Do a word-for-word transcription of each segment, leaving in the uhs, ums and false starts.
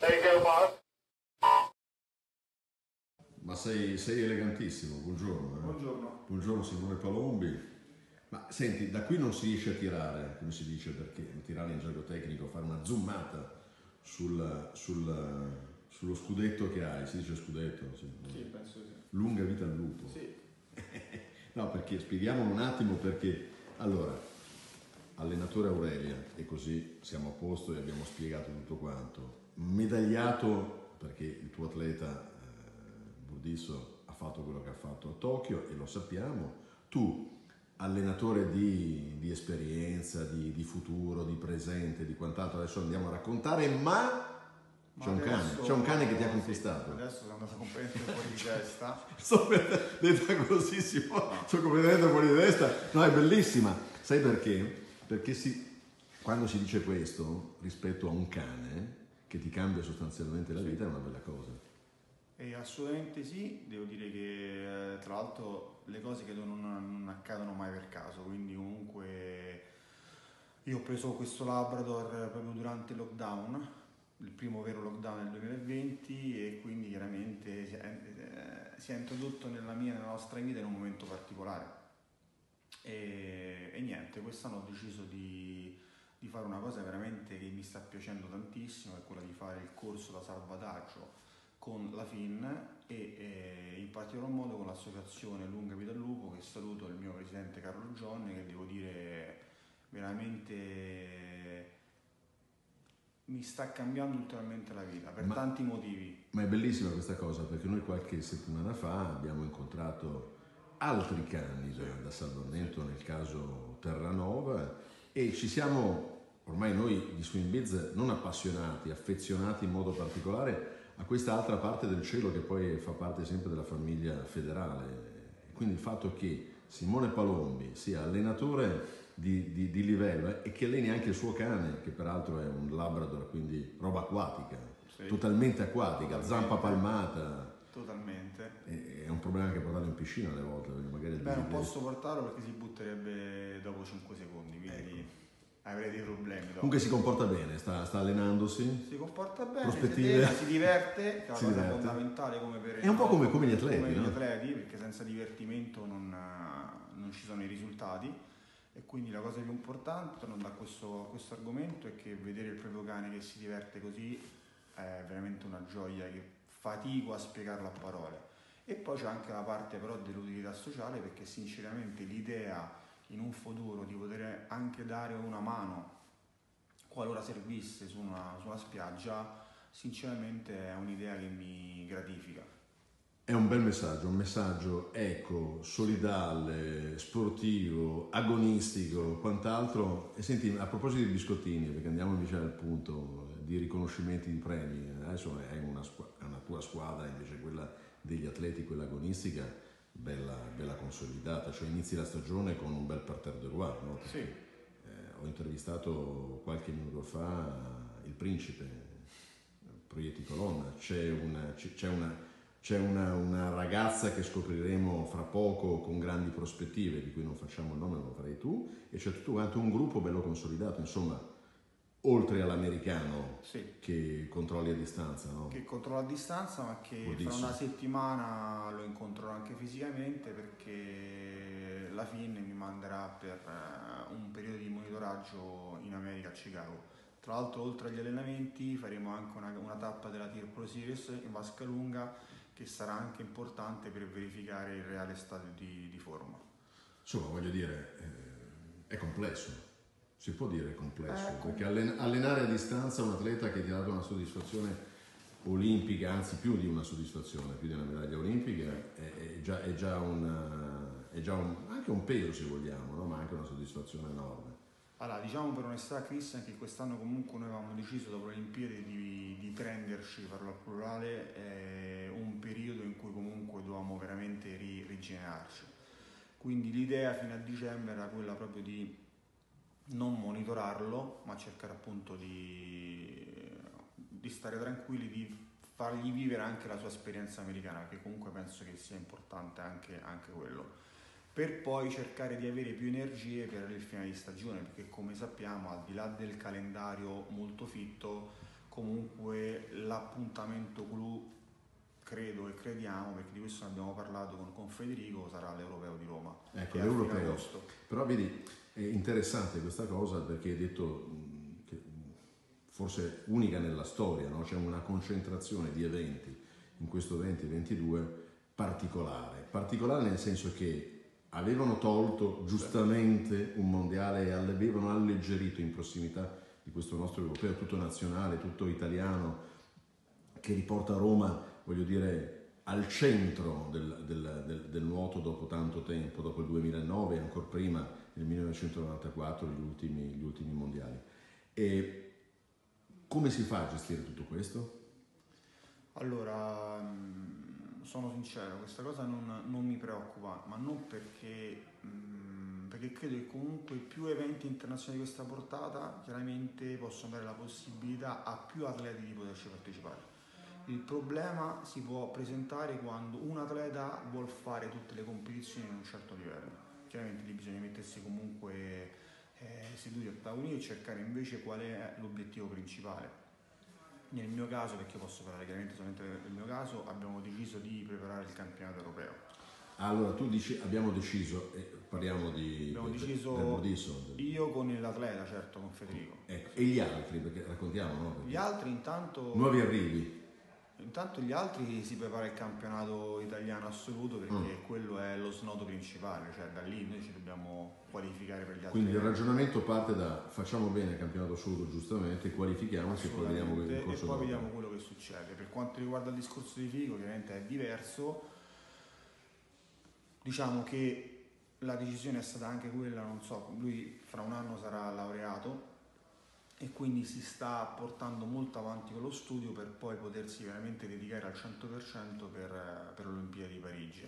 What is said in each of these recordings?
Ma sei, sei elegantissimo, buongiorno. Eh. Buongiorno. Buongiorno signore Palombi. Ma senti, da qui non si riesce a tirare, come si dice, perché tirare in gergo tecnico, fare una zoomata sul, sul, sullo scudetto che hai, si dice scudetto? Sì, Sì, penso di sì. Lunga vita al lupo. Sì. No, perché spieghiamolo un attimo perché, allora, allenatore Aurelia, e così siamo a posto e abbiamo spiegato tutto quanto, medagliato perché il tuo atleta eh, Burdisso ha fatto quello che ha fatto a Tokyo e lo sappiamo, tu allenatore di, di esperienza, di, di futuro, di presente, di quant'altro, adesso andiamo a raccontare, ma... C'è un, cane, c'è un cane che ti ha conquistato. Sì, adesso sono andato completamente fuori di testa. Sto detta così, si può. Sono completamente fuori di testa. No, è bellissima. Sai perché? Perché si, quando si dice questo rispetto a un cane che ti cambia sostanzialmente la vita è una bella cosa. E assolutamente sì, devo dire che tra l'altro le cose credo non, non accadono mai per caso, quindi comunque io ho preso questo Labrador proprio durante il lockdown, il primo vero lockdown del duemilaventi, e quindi chiaramente si è, eh, si è introdotto nella mia, nella nostra vita in un momento particolare. E, e niente, quest'anno ho deciso di, di fare una cosa veramente che mi sta piacendo tantissimo, è quella di fare il corso da salvataggio con la F I N e, e in particolar modo con l'associazione Lunga Vita al Lupo, che saluto il mio presidente Carlo Gionni, che devo dire veramente mi sta cambiando ulteriormente la vita per ma, tanti motivi. Ma è bellissima questa cosa, perché noi qualche settimana fa abbiamo incontrato altri cani da, da salvamento, nel caso Terranova, e ci siamo ormai noi di Swim Biz non appassionati, affezionati in modo particolare a questa altra parte del cielo che poi fa parte sempre della famiglia federale. Quindi il fatto che Simone Palombi sia allenatore di, di, di livello eh, e che alleni anche il suo cane, che peraltro è un Labrador, quindi roba acquatica, sì, totalmente acquatica, totalmente, zampa palmata. Totalmente. È un problema che portarlo in piscina alle volte. Magari Beh, non posso portarlo perché si butterebbe dopo cinque secondi, quindi... Ecco. Avrei dei problemi. Dopo. Comunque si comporta bene, sta, sta allenandosi. Si comporta bene, prospettive. Si, si diverte, che è una si cosa diverte. fondamentale come per È un po' come, come gli atleti, come no? gli atleti, perché senza divertimento non, non ci sono i risultati. E quindi la cosa più importante, tornando a questo, a questo argomento, è che vedere il proprio cane che si diverte così è veramente una gioia che fatico a spiegarla a parole. E poi c'è anche la parte però dell'utilità sociale, perché sinceramente l'idea in un futuro di poter anche dare una mano qualora servisse su una, su una spiaggia, sinceramente è un'idea che mi gratifica. È un bel messaggio, un messaggio eco, solidale, sportivo, agonistico, quant'altro. E senti, a proposito di biscottini, perché andiamo invece al punto di riconoscimenti di premi, adesso è una, è una tua squadra, invece quella degli atleti, quella agonistica, Bella, bella consolidata, cioè inizi la stagione con un bel parterre de roi, no? Sì. Eh, ho intervistato qualche minuto fa il principe Proietti Colonna, c'è, una, c'è, una, c'è una, una ragazza che scopriremo fra poco con grandi prospettive, di cui non facciamo il nome, lo farai tu, e c'è tutto quanto un gruppo bello consolidato, insomma, oltre all'americano, sì, che controlli a distanza, no? Che controlla a distanza, ma che Buonissimo. Fra una settimana lo incontrerò anche fisicamente, perché la F I N mi manderà per un periodo di monitoraggio in America, a Chicago. Tra l'altro, oltre agli allenamenti faremo anche una, una tappa della Tier Pro Series in vasca lunga, che sarà anche importante per verificare il reale stato di, di forma. Insomma, voglio dire, eh, è complesso. Si può dire complesso, ecco, perché allenare a distanza un atleta che ti ha dato una soddisfazione olimpica, anzi più di una soddisfazione, più di una medaglia olimpica, è, è già, è già, un, è già un, anche un peso, se vogliamo, no? Ma anche una soddisfazione enorme. Allora, diciamo per onestà, Cristian, che quest'anno comunque noi avevamo deciso dopo le Olimpiadi di, di prenderci, farlo al plurale, eh, un periodo in cui comunque dovevamo veramente ri, rigenerarci. Quindi l'idea fino a dicembre era quella proprio di non monitorarlo, ma cercare appunto di, di stare tranquilli, di fargli vivere anche la sua esperienza americana, perché comunque penso che sia importante anche, anche quello, per poi cercare di avere più energie per il finale di stagione, perché come sappiamo, al di là del calendario molto fitto, comunque l'appuntamento clou, credo e crediamo, perché di questo ne abbiamo parlato con, con Federico, sarà l'Europeo di Roma. Ecco, l'Europeo. Però vedi, è interessante questa cosa perché hai detto mh, che forse unica nella storia, no? C'è una concentrazione di eventi in questo venti ventidue particolare. Particolare nel senso che avevano tolto giustamente un mondiale e avevano alleggerito in prossimità di questo nostro europeo tutto nazionale, tutto italiano, che riporta Roma, voglio dire, al centro del, del, del, del nuoto dopo tanto tempo, dopo il duemilanove e ancora prima, nel millenovecentonovantaquattro, gli ultimi, gli ultimi mondiali. E come si fa a gestire tutto questo? Allora, sono sincero, questa cosa non, non mi preoccupa, ma non perché, mh, perché credo che comunque più eventi internazionali di questa portata chiaramente possono dare la possibilità a più atleti di poterci partecipare. Il problema si può presentare quando un atleta vuol fare tutte le competizioni in un certo livello. Chiaramente lì bisogna mettersi comunque eh, seduti a tavolino e cercare invece qual è l'obiettivo principale. Nel mio caso, perché posso parlare chiaramente solamente del mio caso, abbiamo deciso di preparare il campionato europeo. Allora, tu dici abbiamo deciso, eh, parliamo di abbiamo del, deciso del Modiso, del... io con l'atleta, certo, con Federico. Ecco, e gli altri, perché raccontiamo, no? Perché gli altri intanto... Nuovi arrivi. Intanto gli altri si prepara il campionato italiano assoluto perché mm. quello è lo snodo principale, cioè da lì noi ci dobbiamo qualificare per gli altri. Quindi il ragionamento parte da facciamo bene il campionato assoluto giustamente, qualifichiamoci e poi vediamo il corso e poi vediamo dopo. quello che succede. Per quanto riguarda il discorso di Figo, ovviamente è diverso, diciamo che la decisione è stata anche quella, non so, lui fra un anno sarà laureato e quindi si sta portando molto avanti con lo studio per poi potersi veramente dedicare al cento per cento per, per l'Olimpiadi di Parigi.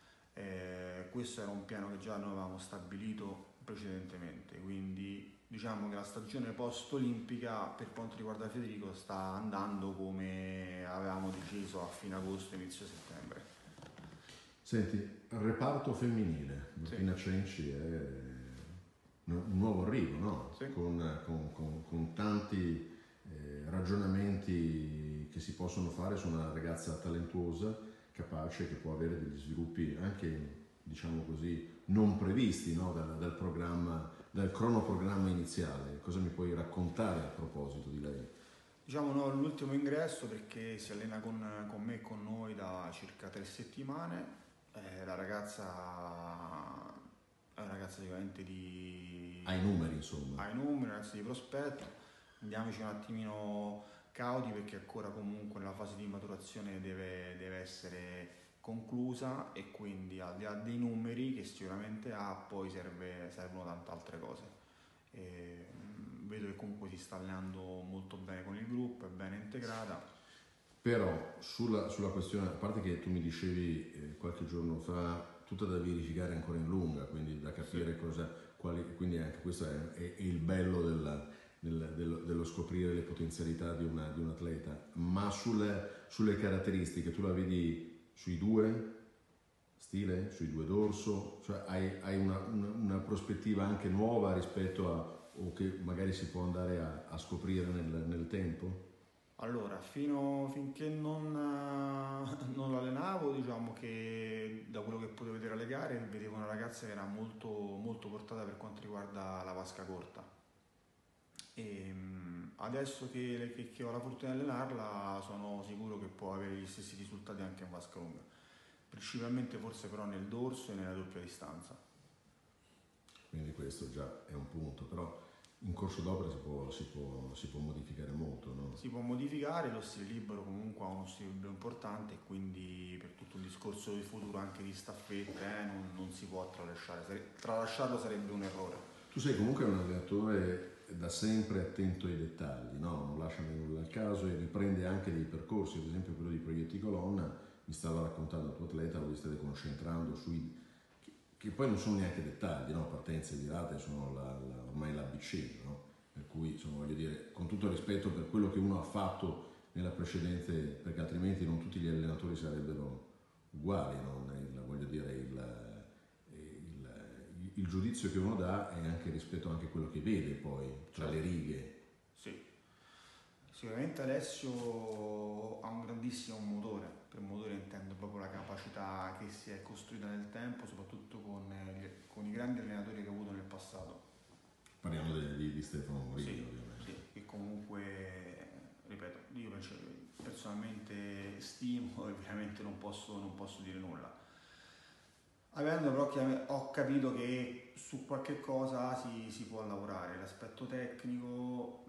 Eh, questo era un piano che già noi avevamo stabilito precedentemente, quindi diciamo che la stagione post-olimpica per quanto riguarda Federico sta andando come avevamo deciso a fine agosto, inizio settembre. Senti, il reparto femminile, Martina sì. Cenci è un nuovo arrivo, no? Sì. Con, con, con, con tanti eh, ragionamenti che si possono fare su una ragazza talentuosa, capace, che può avere degli sviluppi anche, diciamo così, non previsti, no? dal, dal programma, dal cronoprogramma iniziale. Cosa mi puoi raccontare a proposito di lei? Diciamo no, l'ultimo ingresso perché si allena con, con me e con noi da circa tre settimane. Eh, la ragazza è una ragazza sicuramente di... Hai numeri, insomma. Hai numeri, una ragazza di prospetto. Andiamoci un attimino cauti perché ancora comunque nella fase di maturazione deve, deve essere conclusa e quindi al di là dei numeri che sicuramente ha, poi serve, servono tante altre cose. E, mh, vedo che comunque si sta allenando molto bene con il gruppo, è ben integrata. Però sulla, sulla questione, a parte che tu mi dicevi eh, qualche giorno fa, tutto da verificare ancora in lunga, quindi da capire sì. cosa, quali, quindi anche questo è, è, è il bello della, del, dello, dello scoprire le potenzialità di, una, di un atleta, ma sulle, sulle caratteristiche tu la vedi sui due stile, sui due dorso, cioè hai, hai una, una, una prospettiva anche nuova rispetto a, o che magari si può andare a, a scoprire nel, nel tempo? Allora, fino, finché non, non l'allenavo, diciamo che da quello che potevo vedere alle gare, vedevo una ragazza che era molto, molto portata per quanto riguarda la vasca corta. E adesso che, che, che ho la fortuna di allenarla, sono sicuro che può avere gli stessi risultati anche in vasca lunga. Principalmente forse però nel dorso e nella doppia distanza. Quindi questo già è un punto, però... In corso d'opera si può, si può, si può modificare molto, no? Si può modificare, lo stile libero comunque ha uno stile libero importante e quindi per tutto il discorso di futuro anche di staffette eh, non, non si può tralasciare, Sare- tralasciarlo sarebbe un errore. Tu sei comunque un allenatore da sempre attento ai dettagli, no? Non lascia nulla al caso e riprende anche dei percorsi, ad esempio quello di Proietti Colonna, mi stava raccontando il tuo atleta, voi state concentrando sui... che poi non sono neanche dettagli, no? Partenze e virate sono la, la, ormai l'A B C, no? Per cui insomma, voglio dire, con tutto il rispetto per quello che uno ha fatto nella precedente, perché altrimenti non tutti gli allenatori sarebbero uguali, no? il, voglio dire, il, il, il giudizio che uno dà è anche rispetto anche a quello che vede poi tra le righe. Sì, Sicuramente Alessio ha un grandissimo motore, per motore intendo proprio la capacità che si è costruita nel tempo, soprattutto con, eh, con i grandi allenatori che ha avuto nel passato. Parliamo di, di, di Stefano Morini, Sì, ovviamente. sì, che comunque, ripeto, io personalmente stimo e ovviamente non posso, non posso dire nulla. Avendo però chiam- ho capito che su qualche cosa si, si può lavorare, l'aspetto tecnico,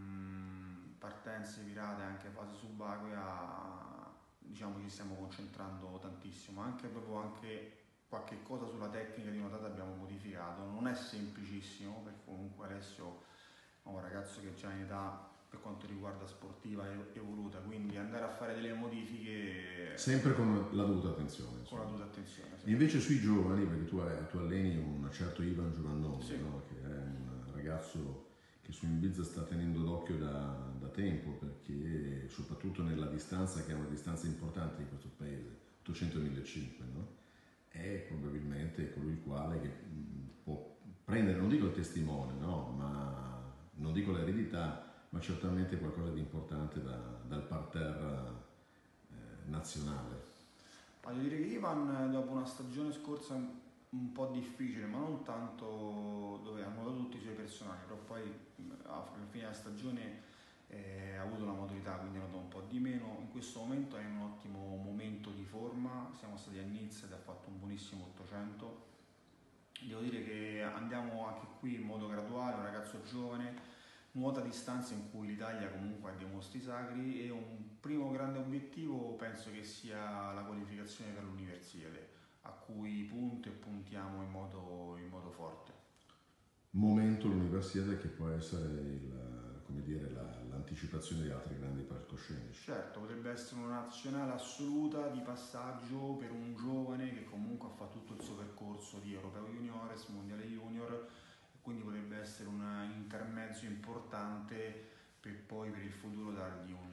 mh, partenze, virate, anche fase subacquea, diciamo ci stiamo concentrando tantissimo, anche proprio anche qualche cosa sulla tecnica di nuotata abbiamo modificato, non è semplicissimo perché comunque Alessio è un ragazzo che già in età per quanto riguarda sportiva è evoluta, quindi andare a fare delle modifiche sempre con la dovuta attenzione. Con la dovuta attenzione sì. E invece sui giovani, perché tu, hai, tu alleni un certo Ivan Giovannone, sì. no? Che è un ragazzo che su Ibiza sta tenendo d'occhio da, da tempo, perché soprattutto nella distanza, che è una distanza importante in questo paese, ottocento millecinquecento, no? È probabilmente colui il quale che può prendere, non dico il testimone, no? Ma non dico l'eredità, ma certamente qualcosa di importante da, dal parterre eh, nazionale. Voglio dire che Ivan dopo una stagione scorsa un po' difficile, ma non tanto dove hanno dato tutti i suoi personaggi, però poi alla fine della stagione eh, ha avuto la maturità, quindi ha dato un po' di meno. In questo momento è in un ottimo momento di forma, siamo stati a Nizza ed ha fatto un buonissimo ottocento. Devo dire che andiamo anche qui in modo graduale, un ragazzo giovane, nuota distanze in cui l'Italia comunque ha dei mostri sacri e un primo grande obiettivo penso che sia la qualificazione per l'Universiade, a cui punto e puntiamo in modo, in modo forte. Momento l'Universiade che può essere il, come dire, la, l'anticipazione di altri grandi palcoscenici. Certo, potrebbe essere una nazionale assoluta di passaggio per un giovane che comunque ha fatto tutto il suo percorso di Europeo Juniores, Mondiale Junior, quindi potrebbe essere un intermezzo importante per poi per il futuro dargli un,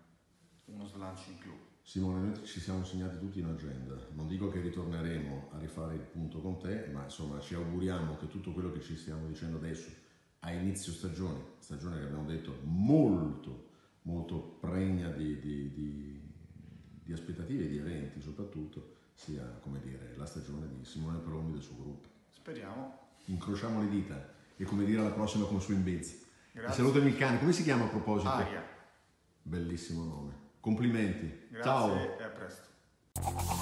uno slancio in più. Simone, noi ci siamo segnati tutti in agenda, non dico che ritorneremo a rifare il punto con te, ma insomma ci auguriamo che tutto quello che ci stiamo dicendo adesso a inizio stagione, stagione che abbiamo detto molto, molto pregna di, di, di, di aspettative e di eventi soprattutto, sia come dire la stagione di Simone Palombi del suo gruppo. Speriamo. Incrociamo le dita e come dire alla prossima con Swim Biz. Grazie. Salutami il cane, come si chiama a proposito? Aria. Bellissimo nome. Complimenti. Grazie Ciao. e a presto.